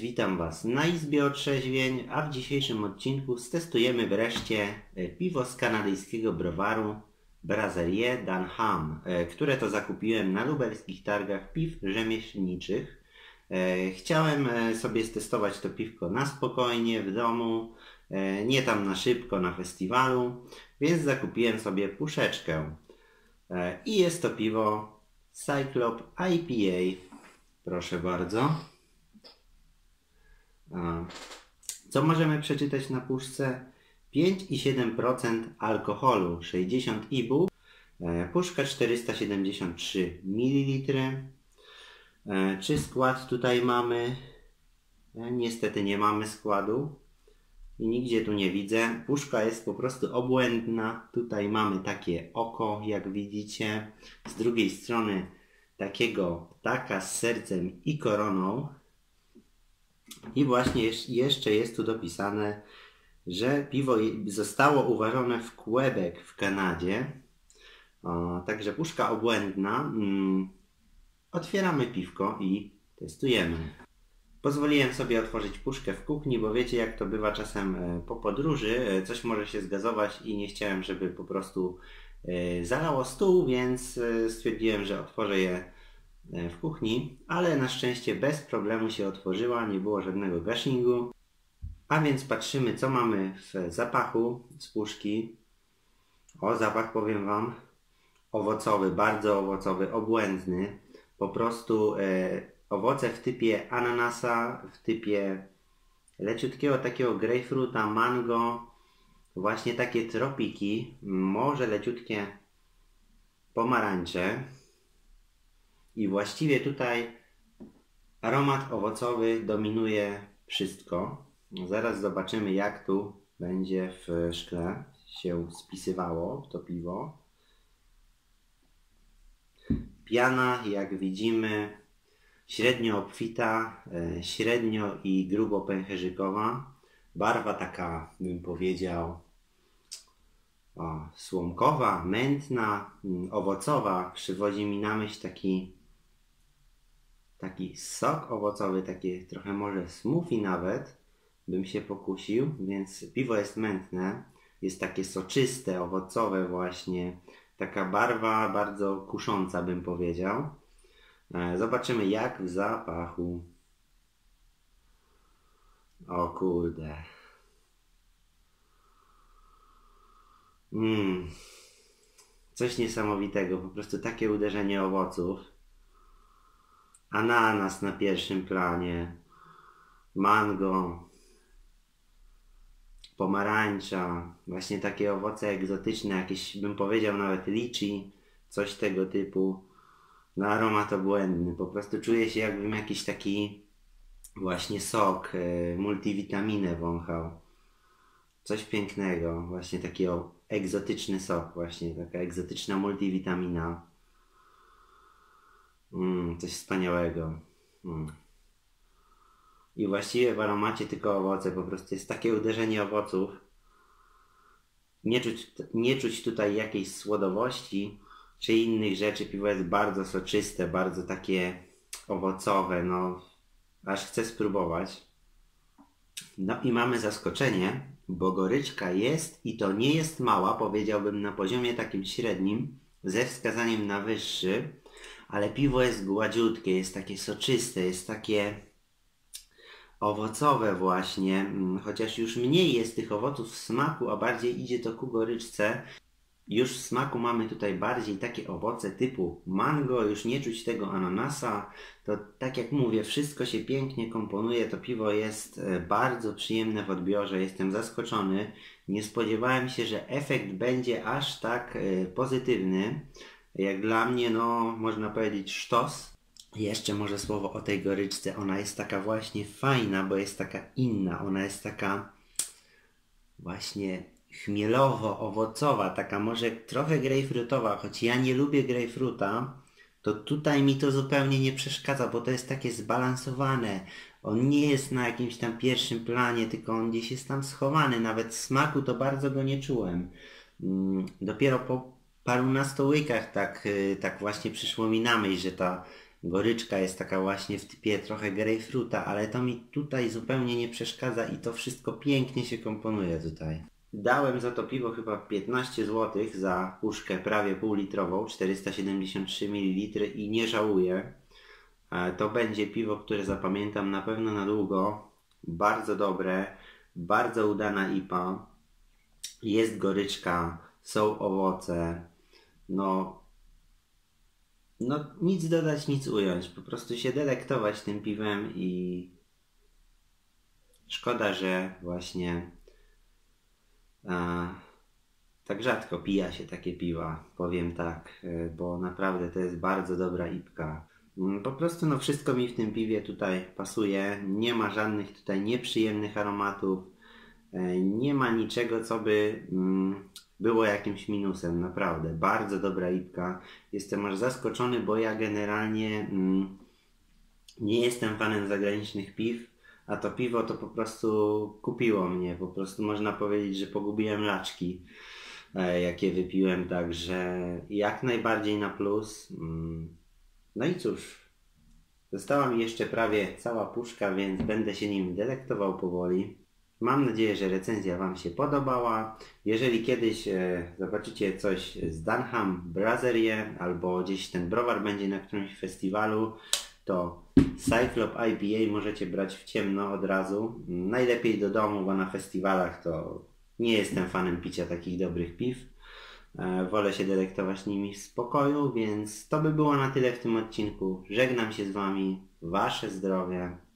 witam Was na Izbie Otrzeźwień, a w dzisiejszym odcinku stestujemy wreszcie piwo z kanadyjskiego browaru Brasserie d'Anham, które to zakupiłem na lubelskich targach piw rzemieślniczych. Chciałem sobie stestować to piwko na spokojnie, w domu, nie tam na szybko, na festiwalu, więc zakupiłem sobie puszeczkę. I jest to piwo Cyclop IPA. Proszę bardzo. Co możemy przeczytać na puszce? 5,7% alkoholu, 60 IBU, puszka 473 ml. Czy skład tutaj mamy? Niestety nie mamy składu i nigdzie tu nie widzę. Puszka jest po prostu obłędna. Tutaj mamy takie oko, jak widzicie. Z drugiej strony takiego ptaka z sercem i koroną. I właśnie jeszcze jest tu dopisane, że piwo zostało uważone w Quebec w Kanadzie. Także puszka obłędna. Otwieramy piwko i testujemy. Pozwoliłem sobie otworzyć puszkę w kuchni, bo wiecie jak to bywa czasem po podróży. Coś może się zgazować i nie chciałem, żeby po prostu zalało stół, więc stwierdziłem, że otworzę je w kuchni, ale na szczęście bez problemu się otworzyła, nie było żadnego gashingu. A więc patrzymy, co mamy w zapachu z puszki. O, zapach, powiem Wam, owocowy, bardzo owocowy, obłędny. Po prostu owoce w typie ananasa, w typie leciutkiego takiego grejpfruta, mango, właśnie takie tropiki, może leciutkie pomarańcze. I właściwie tutaj aromat owocowy dominuje wszystko. Zaraz zobaczymy, jak tu będzie w szkle się spisywało to piwo. Piana, jak widzimy, średnio obfita, średnio i grubo pęcherzykowa. Barwa taka, bym powiedział, słomkowa, mętna, owocowa. Przywodzi mi na myśl taki sok owocowy, takie trochę może smoothie nawet bym się pokusił, więc piwo jest mętne, jest takie soczyste, owocowe właśnie, taka barwa bardzo kusząca bym powiedział. Zobaczymy jak w zapachu. O kurde. Coś niesamowitego, po prostu takie uderzenie owoców. Ananas na pierwszym planie, mango, pomarańcza, właśnie takie owoce egzotyczne, jakieś bym powiedział nawet litchi, coś tego typu. No aromat obłędny, po prostu czuję się jakbym jakiś taki właśnie sok, multivitaminę wąchał. Coś pięknego, właśnie taki egzotyczny sok, właśnie taka egzotyczna multivitamina. Coś wspaniałego. I właściwie w aromacie tylko owoce, po prostu jest takie uderzenie owoców. Nie czuć tutaj jakiejś słodowości czy innych rzeczy. Piwo jest bardzo soczyste, bardzo takie owocowe, no aż chcę spróbować. No i mamy zaskoczenie, bo goryczka jest i to nie jest mała, powiedziałbym na poziomie takim średnim, ze wskazaniem na wyższy, ale piwo jest gładziutkie, jest takie soczyste, jest takie owocowe właśnie, chociaż już mniej jest tych owoców w smaku, a bardziej idzie to ku goryczce. Już w smaku mamy tutaj bardziej takie owoce typu mango, już nie czuć tego ananasa. To tak jak mówię, wszystko się pięknie komponuje, to piwo jest bardzo przyjemne w odbiorze, jestem zaskoczony. Nie spodziewałem się, że efekt będzie aż tak pozytywny. Jak dla mnie, no można powiedzieć sztos. Jeszcze może słowo o tej goryczce, ona jest taka właśnie fajna, bo jest taka inna, ona jest taka właśnie chmielowo-owocowa, taka może trochę grejpfrutowa, choć ja nie lubię grejpfruta, to tutaj mi to zupełnie nie przeszkadza, bo to jest takie zbalansowane. On nie jest na jakimś tam pierwszym planie, tylko on gdzieś jest tam schowany. Nawet w smaku to bardzo go nie czułem. Dopiero po parunastu łykach tak właśnie przyszło mi na myśl, że ta Goryczka jest taka właśnie w typie trochę grejpfruta, ale to mi tutaj zupełnie nie przeszkadza i to wszystko pięknie się komponuje tutaj. Dałem za to piwo chyba 15 zł za puszkę prawie półlitrową, 473 ml i nie żałuję. To będzie piwo, które zapamiętam na pewno na długo. Bardzo dobre, bardzo udana IPA. Jest goryczka, są owoce. No nic dodać, nic ująć. Po prostu się delektować tym piwem i szkoda, że właśnie tak rzadko pija się takie piwa, powiem tak, bo naprawdę to jest bardzo dobra IPka. Po prostu wszystko mi w tym piwie tutaj pasuje, nie ma żadnych tutaj nieprzyjemnych aromatów, nie ma niczego, co by było jakimś minusem, naprawdę. Bardzo dobra IPka. Jestem aż zaskoczony, bo ja generalnie nie jestem fanem zagranicznych piw, a to piwo to po prostu kupiło mnie. Po prostu można powiedzieć, że pogubiłem laczki, jakie wypiłem, także jak najbardziej na plus. No i cóż, została mi jeszcze prawie cała puszka, więc będę się nim delektował powoli. Mam nadzieję, że recenzja Wam się podobała. Jeżeli kiedyś zobaczycie coś z Dunham Brasserie albo gdzieś ten browar będzie na którymś festiwalu, to Cyclop IPA możecie brać w ciemno od razu. Najlepiej do domu, bo na festiwalach to nie jestem fanem picia takich dobrych piw. Wolę się delektować nimi w spokoju, więc to by było na tyle w tym odcinku. Żegnam się z Wami. Wasze zdrowie.